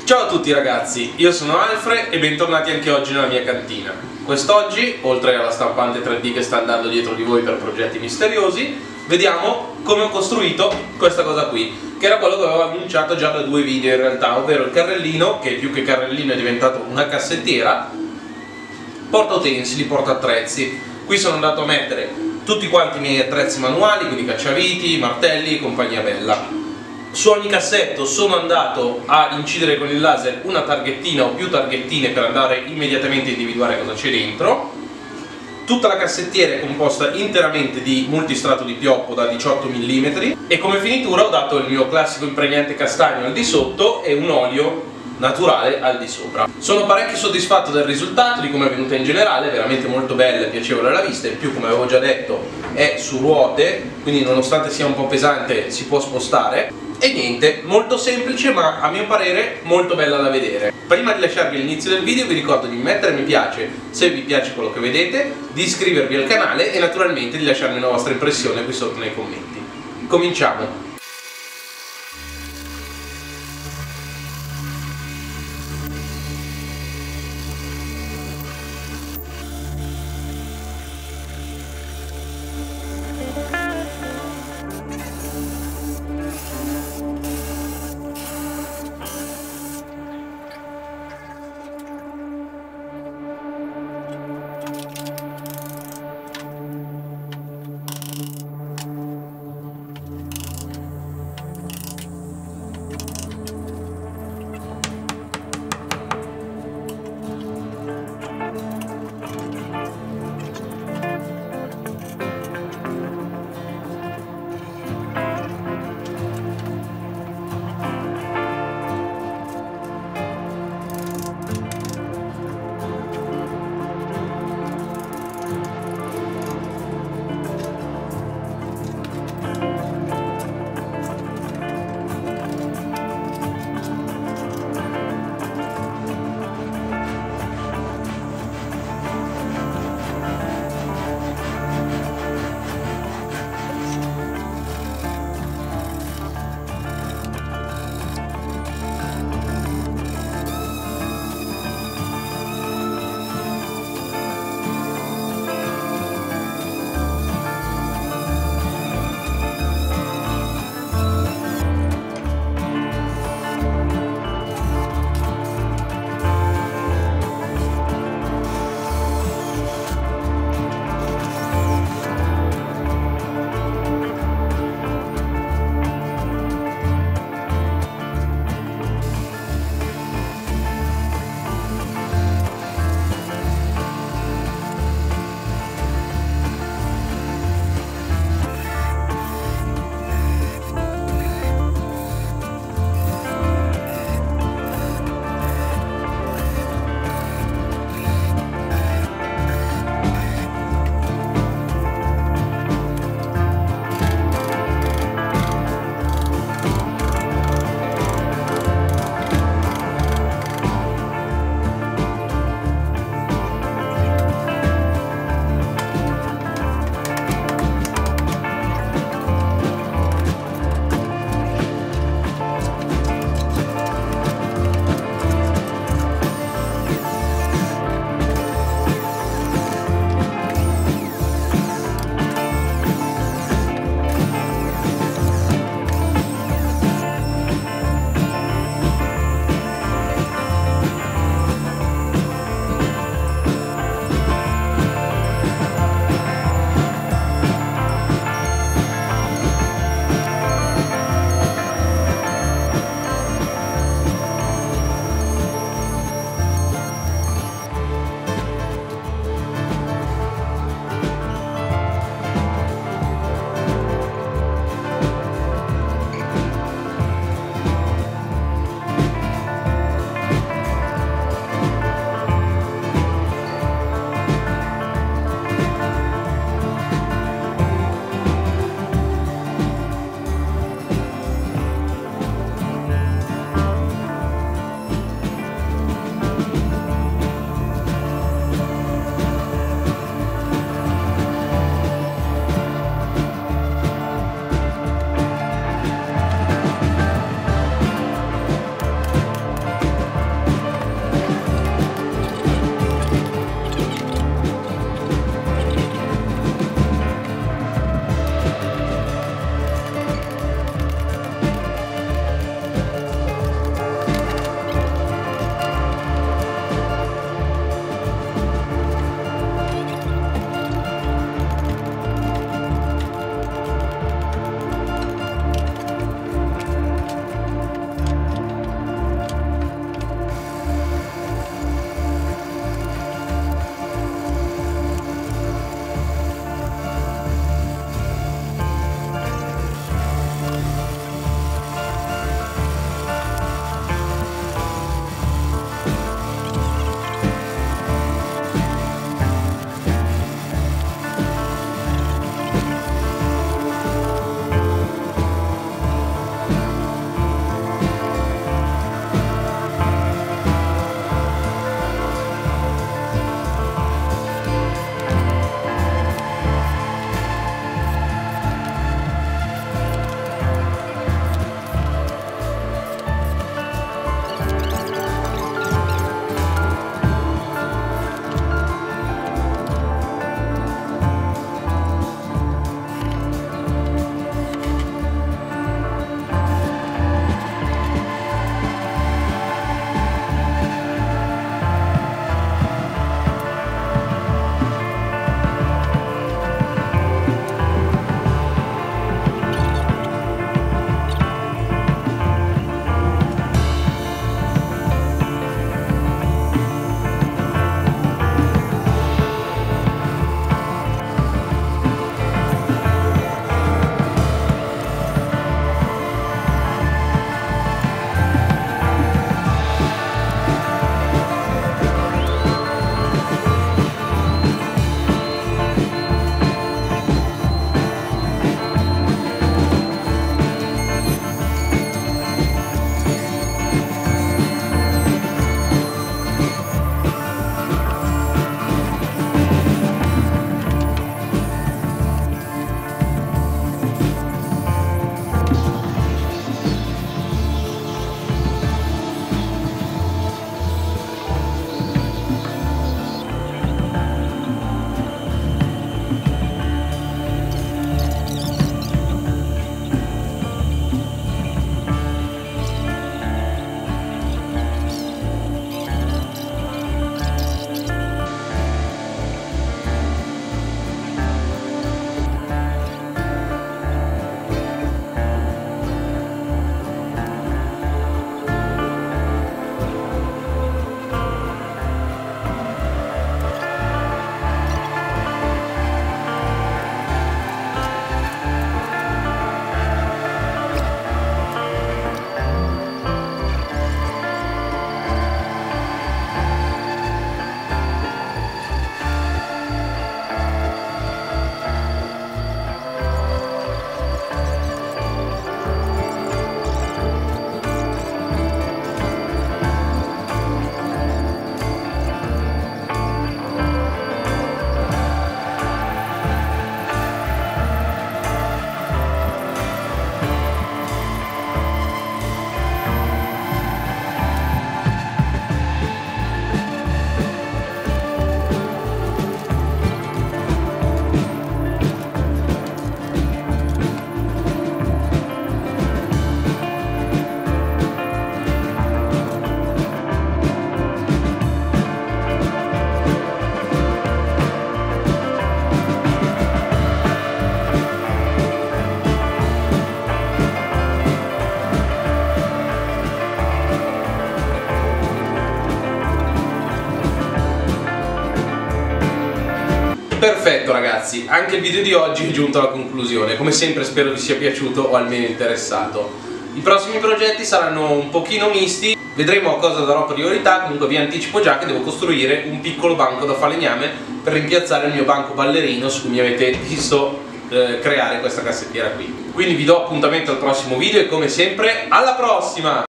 Ciao a tutti ragazzi, io sono Alfred e bentornati anche oggi nella mia cantina. Quest'oggi, oltre alla stampante 3D che sta andando dietro di voi per progetti misteriosi, vediamo come ho costruito questa cosa qui, che era quello che avevo annunciato già da 2 video in realtà, ovvero il carrellino, che più che carrellino è diventato una cassettiera, porta utensili, porta attrezzi. Qui sono andato a mettere tutti quanti i miei attrezzi manuali, quindi cacciaviti, martelli e compagnia bella. Su ogni cassetto sono andato a incidere con il laser una targhettina o più targhettine per andare immediatamente a individuare cosa c'è dentro. Tutta la cassettiera è composta interamente di multistrato di pioppo da 18 mm e come finitura ho dato il mio classico impregnante castagno al di sotto e un olio naturale al di sopra. Sono parecchio soddisfatto del risultato, di come è venuta in generale, veramente molto bella e piacevole alla vista. In più, come avevo già detto, è su ruote, quindi nonostante sia un po' pesante si può spostare. E niente, molto semplice ma a mio parere molto bella da vedere. Prima di lasciarvi l'inizio del video vi ricordo di mettere mi piace se vi piace quello che vedete, di iscrivervi al canale e naturalmente di lasciarmi una vostra impressione qui sotto nei commenti. Cominciamo! Perfetto ragazzi, anche il video di oggi è giunto alla conclusione. Come sempre spero vi sia piaciuto o almeno interessato. I prossimi progetti saranno un pochino misti, vedremo a cosa darò priorità. Comunque vi anticipo già che devo costruire un piccolo banco da falegname per rimpiazzare il mio banco ballerino su cui mi avete visto creare questa cassettiera qui. Quindi vi do appuntamento al prossimo video e come sempre alla prossima!